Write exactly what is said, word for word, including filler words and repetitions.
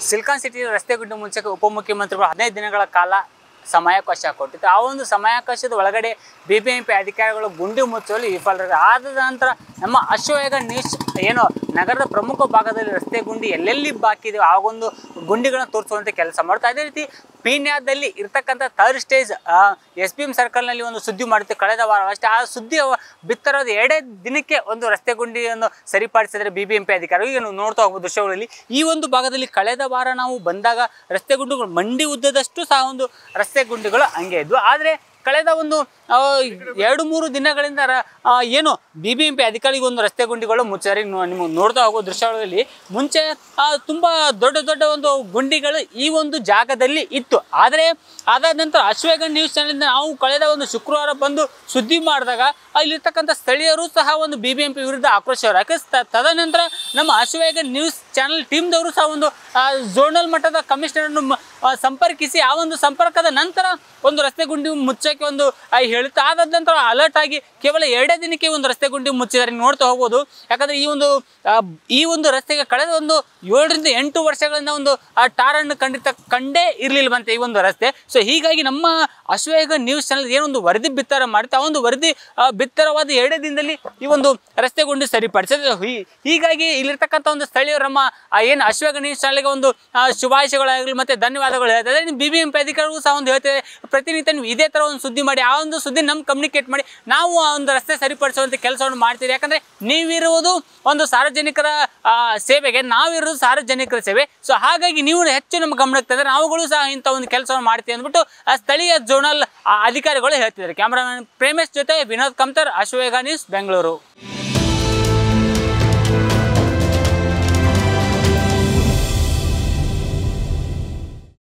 Silicon city ರಸ್ತೆ ಗುಂಡಿ ಮುಚ್ಚಕ್ಕೆ ಉಪಮುಖ್ಯಮಂತ್ರಿಗಳು ಹದಿನೈದು ದಿನಗಳ ಕಾಲ ಸಮಯಾವಕಾಶ ಕೊಟ್ಟಿತ್ತು. ಆ ಒಂದು ಸಮಯಾವಕಾಶದ ಒಳಗಡೆ ಬಿ ಬಿ ಎಂ ಪಿ ಅಧಿಕಾರಿಗಳು ಗುಂಡಿ ಮುಚ್ಚುವಲ್ಲಿ ವಿಫಲರಾದ ಆದ ನಂತರ ನಮ್ಮ ಅಶ್ವವೇಗ ನ್ಯೂಸ್ ಏನು ನಗರದ ಪ್ರಮುಖ ಭಾಗದಲ್ಲಿ ರಸ್ತೆ ಗುಂಡಿ ಎಲ್ಲೆಲ್ಲಿ ಬಾಕಿ ಇದೆ ಆ ಒಂದು ಗುಂಡಿಗಳನ್ನು ತೋರಿಸುವಂಥ ಕೆಲಸ ಮಾಡ್ತಾ. ಅದೇ ರೀತಿ ಪೀಣ್ಯದಲ್ಲಿ ಇರ್ತಕ್ಕಂಥ third stage S P M ಸರ್ಕಲ್ನಲ್ಲಿ ಒಂದು ಸುದ್ದಿ ಮಾಡುತ್ತೆ ಕಳೆದ ವಾರ ಅಷ್ಟೇ. ಆ ಸುದ್ದಿ ಬಿತ್ತರದ ಎರಡೇ ದಿನಕ್ಕೆ ಒಂದು ರಸ್ತೆ ಗುಂಡಿಯನ್ನು ಸರಿಪಡಿಸಿದರೆ ಬಿ ಬಿ ಎಂ ಪಿ ಅಧಿಕಾರಿಗಳು ಈಗ ನೋಡ್ತಾ ಹೋಗುವ ದೃಶ್ಯಗಳಲ್ಲಿ ಈ ಒಂದು ಭಾಗದಲ್ಲಿ ಕಳೆದ ವಾರ ನಾವು ಬಂದಾಗ ರಸ್ತೆ ಗುಂಡಿಗಳು ಮಂಡಿ ಉದ್ದದಷ್ಟು ಸಹ ಒಂದು ರಸ್ತೆ ಗುಂಡಿಗಳು ಹಂಗೆ ಇದ್ವು. ಆದರೆ ಕಳೆದ ಒಂದು ಎರಡು ಮೂರು ದಿನಗಳಿಂದ ಏನು ಬಿ ಬಿ ಎಂ ಪಿ ಅಧಿಕಾರಿಗೆ ಒಂದು ರಸ್ತೆ ಗುಂಡಿಗಳು ಮುಚ್ಚಾರಿ ನಿಮಗೆ ನೋಡ್ತಾ ಹೋಗೋ ದೃಶ್ಯಗಳಲ್ಲಿ ಮುಂಚೆ ತುಂಬ ದೊಡ್ಡ ದೊಡ್ಡ ಒಂದು ಗುಂಡಿಗಳು ಈ ಒಂದು ಜಾಗದಲ್ಲಿ ಇತ್ತು. ಆದರೆ ಅದಾದ ನಂತರ ಅಶ್ವವೇಗ ನ್ಯೂಸ್ ಚಾನಲಿಂದ ನಾವು ಕಳೆದ ಒಂದು ಶುಕ್ರವಾರ ಬಂದು ಸುದ್ದಿ ಮಾಡಿದಾಗ ಇಲ್ಲಿರ್ತಕ್ಕಂಥ ಸ್ಥಳೀಯರು ಸಹ ಒಂದು ಬಿ ಬಿ ಎಂ ಪಿ ವಿರುದ್ಧ ಆಕ್ರೋಶವರು. ಯಾಕೆ ತದನಂತರ ನಮ್ಮ ಅಶ್ವವೇಗ ನ್ಯೂಸ್ ಚಾನಲ್ ಟೀಮ್ದವರು ಸಹ ಒಂದು ಝೋನಲ್ ಮಟ್ಟದ ಕಮಿಷನರನ್ನು ಸಂಪರ್ಕಿಸಿ ಆ ಒಂದು ಸಂಪರ್ಕದ ನಂತರ ಒಂದು ರಸ್ತೆ ಗುಂಡಿ ಮುಚ್ಚಕ್ಕೆ ಒಂದು ಹೇಳುತ್ತಾ ಆದ ನಂತರ ಅಲರ್ಟ್ ಆಗಿ ಕೇವಲ ಎರಡೇ ದಿನಕ್ಕೆ ಒಂದು ರಸ್ತೆ ಗುಂಡಿ ಮುಚ್ಚಿದ್ದಾರೆ ನೋಡ್ತಾ ಹೋಗ್ಬೋದು. ಯಾಕಂದರೆ ಈ ಒಂದು ಈ ಒಂದು ರಸ್ತೆಗೆ ಕಳೆದ ಒಂದು ಏಳರಿಂದ ಎಂಟು ವರ್ಷಗಳಿಂದ ಒಂದು ಟಾರನ್ನು ಖಂಡಿತ ಕಂಡೇ ಇರಲಿಲ್ಲವಂತೆ ಈ ಒಂದು ರಸ್ತೆ. ಸೊ ಹೀಗಾಗಿ ನಮ್ಮ ಅಶ್ವವೇಗ ನ್ಯೂಸ್ ಚಾನಲ್ ಏನೊಂದು ವರದಿ ಬಿತ್ತರ ಮಾಡುತ್ತೆ ಆ ಒಂದು ವರದಿ ಬಿತ್ತರವಾದ ಎರಡೇ ದಿನದಲ್ಲಿ ಈ ಒಂದು ರಸ್ತೆ ಗುಂಡಿ ಸರಿಪಡಿಸಿದೆ. ಹೀಗಾಗಿ ಇಲ್ಲಿರ್ತಕ್ಕಂಥ ಒಂದು ಸ್ಥಳೀಯರು ನಮ್ಮ ಏನು ಅಶ್ವವೇಗ ನ್ಯೂಸ್ ಚಾನಲ್ಗೆ ಒಂದು ಶುಭಾಶಯಗಳಾಗಲಿ ಮತ್ತು ಧನ್ಯವಾದಗಳು ಹೇಳ್ತಾರೆ. ಬಿ ಬಿ ಎಂ ಪಿ ಅಧಿಕಾರಿಗಳು ಸಹ ಒಂದು ಹೇಳ್ತೇವೆ ಪ್ರತಿನಿತ್ಯ ನೀವು ಇದೇ ಥರ ಒಂದು ಸುದ್ದಿ ಮಾಡಿ ಆ ಒಂದು ಸುದ್ದಿ ನಮ್ಗೆ ಕಮ್ಯುನಿಕೇಟ್ ಮಾಡಿ ನಾವು ಆ ಒಂದು ರಸ್ತೆ ಸರಿಪಡಿಸುವಂಥ ಕೆಲಸವನ್ನು ಮಾಡ್ತೀವಿ. ಯಾಕಂದರೆ ನೀವಿರುವುದು ಒಂದು ಸಾರ್ವಜನಿಕರ ಸೇವೆಗೆ, ನಾವಿರೋದು ಸಾರ್ವಜನಿಕರ ಸೇವೆ. ಸೊ ಹಾಗಾಗಿ ನೀವು ಹೆಚ್ಚು ನಮ್ಮ ಗಮನಕ್ಕೆ ತಂದರೆ ನಾವುಗಳು ಸಹ ಇಂಥ ಒಂದು ಕೆಲಸವನ್ನು ಮಾಡ್ತೀವಿ ಅಂದ್ಬಿಟ್ಟು ಸ್ಥಳೀಯ ಝೋನಲ್ ಅಧಿಕಾರಿಗಳು ಹೇಳ್ತಿದ್ದಾರೆ. ಕ್ಯಾಮ್ರಾಮನ್ ಪ್ರೇಮೇಶ್ ಜೊತೆ ವಿನೋದ್ ಕಮ್ತರ್, ಅಶ್ವವೇಗ ನ್ಯೂಸ್, ಬೆಂಗಳೂರು.